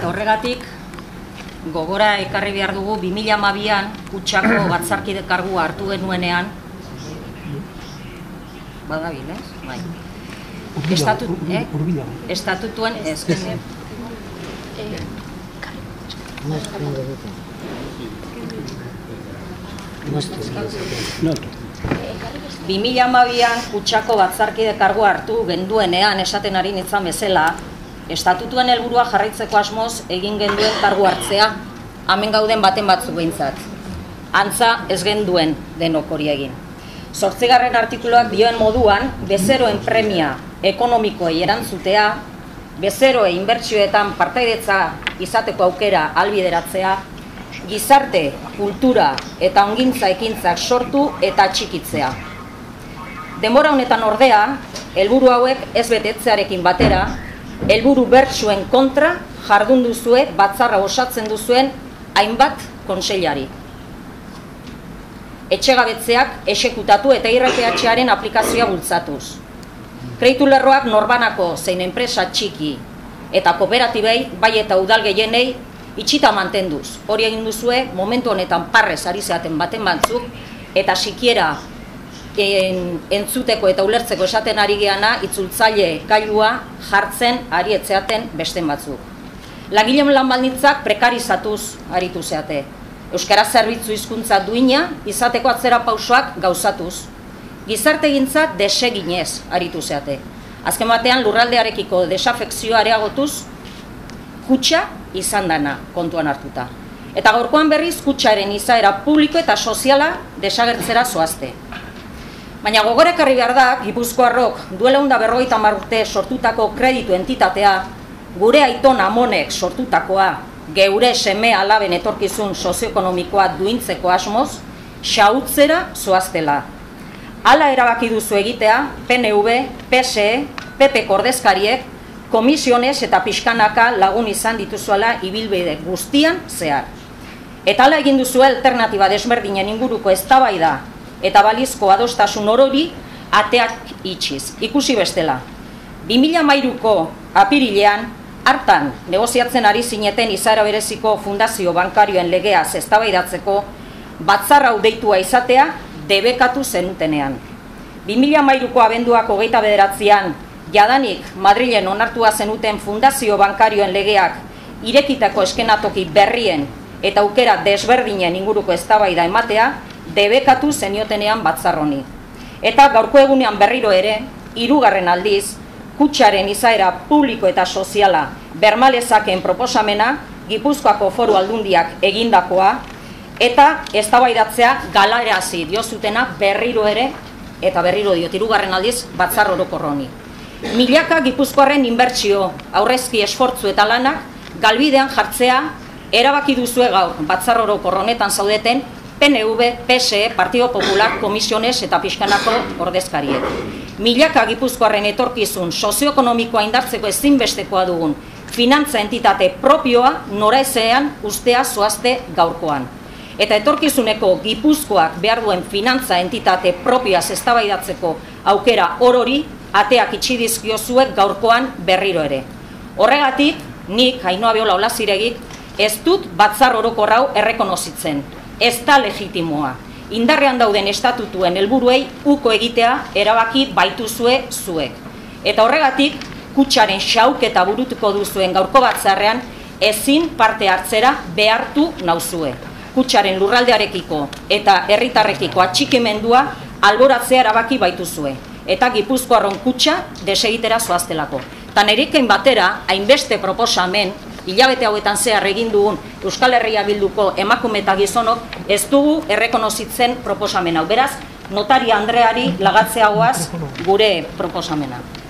eta horregatik gogora ekarri behar dugu 2012an Kutxako batzarkide kargua hartu genuenean, badabil, ez? Bai. Estatutuen ezken... 2012an Kutxako batzarkide kargua hartu genduenean esaten ari nintzen bezala, estatutuen helburua jarraitzeko asmoz egin genduen kargu hartzea, hemen gauden baten batzuk behintzat. Antza ez genduen denok hori egin. 8. artikuluak dioen moduan, bezeroen premia ekonomikoei erantzutea, bezeroe inbertsioetan partaidetza izateko aukera ahalbideratzea, gizarte, kultura eta ongintza ekintzak sortu eta txikitzea. Denbora honetan ordea, helburu hauek ez betetzearekin batera, helburu bertsuen kontra jardun duzue batzarra osatzen duzuen hainbat kontseilari. Etxegabetzeak exekutatu eta IRPH-aren aplikazioa bultzatuz. Kreditu lerroak norbanako zein enpresa txiki eta kooperatibei, bai eta udal gehienei, itxita mantenduz. Hori egin duzue, momentu honetan parrez ari zeaten baten batzuk, eta sikiera entzuteko eta ulertzeko esaten ari geana, itzultzaile gailua jartzen ari etzeaten besten batzuk. Langileen lan baldintzak prekarizatuz aritu zeate. Euskara zerbitzu hizkuntza duina izateko atzera pausoak gauzatuz. Gizartegintza deseginez aritu zeate. Azken batean lurraldearekiko desafekzioa areagotuz, kutxa izan dana kontuan hartuta. Eta gaurkoan berriz kutxaren izaera publiko eta soziala desagertzera zoazte. Baina gogora ekarri behar da, Gipuzkoarrok duela 150 urte sortutako kreditu entitatea, gure aiton amonek sortutakoa, geure seme alaben etorkizun sozioekonomikoa duintzeko asmoz, xahutzera zoaztela. Hala erabaki duzu egitea, PNV, PSE, PP ordezkariek, komisiones eta pixkanaka lagun izan dituzuela ibilbide guztian zehar. Eta hala egin duzu alternatiba desberdinen inguruko eztabaida eta balizko adostasun orori ateak itxiz. Ikusi bestela, 2013ko apirilean, hartan negoziatzen ari zineten izaera bereziko fundazio bankarioen legeaz eztabaidatzeko batzarra hau deitua izatea debekatu zenutenean. 2013ko abenduak 29an jadanik Madrilen onartua zenuten fundazio bankarioen legeak irekitako eskenatoki berrien eta aukera desberdinen inguruko eztabaida ematea debekatu zeniotenean batzarroni. Eta gaurko egunean berriro ere, 3. aldiz, kutxaren izaera publiko eta soziala bermalezaken proposamena Gipuzkoako Foru Aldundiak egindakoa eta eztabaidatzea galarazi diozutena berriro ere, eta berriro diot 3. aldiz batzar orokorra honi. Milaka Gipuzkoarren inbertsio, aurrezki esfortzu eta lanak galbidean jartzea erabaki duzue gaur batzar orokor honetan zaudeten PNV, PSE, Partido Popular, Komisiones eta Pixkanako ordezkariek. Milaka Gipuzkoarren etorkizun sozioekonomikoa indartzeko ezinbestekoa dugun finantza entitate propioa noraezean ustea zoazte gaurkoan. Eta etorkizuneko Gipuzkoak behar duen finantza entitate propioaz eztabaidatzeko aukera orori ateak itxi dizkiozuek gaurkoan berriro ere. Horregatik, nik, Ainhoa Beola Olaziregik, ez dut batzar orokor hau errekonozitzen. Ez da legitimoa. Indarrean dauden estatutuen helburuei uko egitea erabaki baituzue zuek. Eta horregatik, kutxaren xauketa burutuko duzuen gaurko batzarrean ezin parte hartzera behartu nauzue. Kutxaren lurraldearekiko eta herritarrekiko atxikimendua alboratzea erabaki baituzue. Eta Gipuzkoarron kutxa desegitera zoaztelako. Ta nirekin batera, hainbeste proposamen, hilabete hauetan zehar egin dugun Euskal Herria Bilduko emakume eta gizonok ez dugu errekonozitzen proposamen hau. Beraz, notaria Andreari lagatzeagoaz gure proposamena.